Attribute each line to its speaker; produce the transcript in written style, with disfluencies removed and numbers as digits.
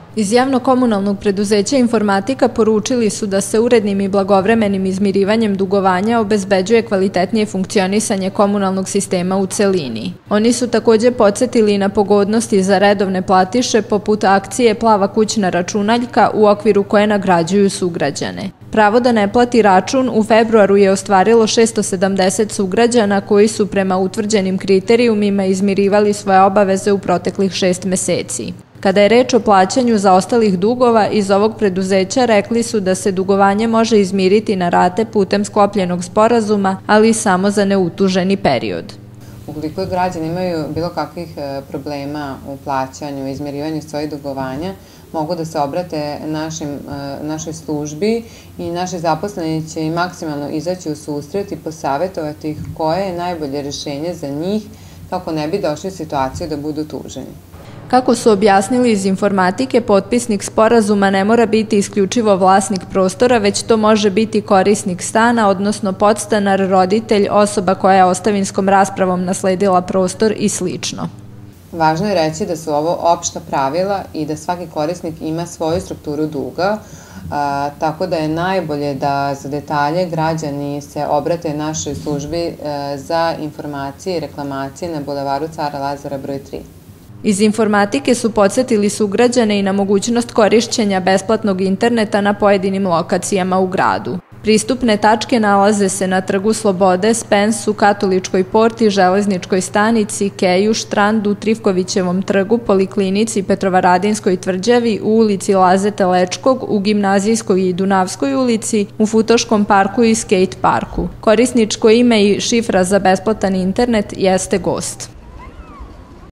Speaker 1: Iz javno-komunalnog preduzeća Informatika poručili su da se urednim i blagovremenim izmirivanjem dugovanja obezbeđuje kvalitetnije funkcionisanje komunalnog sistema u celini. Oni su također podsjetili i na pogodnosti za redovne platiše poput akcije Plava kućna računaljka u okviru koje nagrađuju sugrađane. Pravo da ne plati račun u februaru je ostvarilo 670 sugrađana koji su prema utvrđenim kriterijumima izmirivali svoje obaveze u proteklih 6 meseci. Kada je reč o plaćanju zaostalih dugova, iz ovog preduzeća rekli su da se dugovanje može izmiriti na rate putem sklopljenog sporazuma, ali samo za neutuženi period.
Speaker 2: Ukoliko građani imaju bilo kakvih problema u plaćanju i izmirivanju svojih dugovanja, mogu da se obrate našoj službi i naši zaposleni će i maksimalno izaći u susret i posavjetovati ih koje je najbolje rješenje za njih kako ne bi došli u situaciju da budu tuženi.
Speaker 1: Kako su objasnili iz Informatike, potpisnik sporazuma ne mora biti isključivo vlasnik prostora, već to može biti korisnik stana, odnosno podstanar, roditelj, osoba koja je ostavinskom raspravom nasledila prostor i sl.
Speaker 2: Važno je reći da su ovo opšta pravila i da svaki korisnik ima svoju strukturu duga, tako da je najbolje da za detalje građani se obrate našoj službi za informacije i reklamacije na Bulevaru Cara Lazara broj 3.
Speaker 1: Iz Informatike su podsjetili sugrađane i na mogućnost korišćenja besplatnog interneta na pojedinim lokacijama u gradu. Pristupne tačke nalaze se na Trgu Slobode, Spensu, Katoličkoj porti, Železničkoj stanici, Keju, Štrandu, Trifkovićevom trgu, Poliklinici, Petrovaradinskoj tvrđavi, u ulici Laze Telečkog, u Gimnazijskoj i Dunavskoj ulici, u Futoškom parku i Skate parku. Korisničko ime i šifra za besplatan internet jeste gost.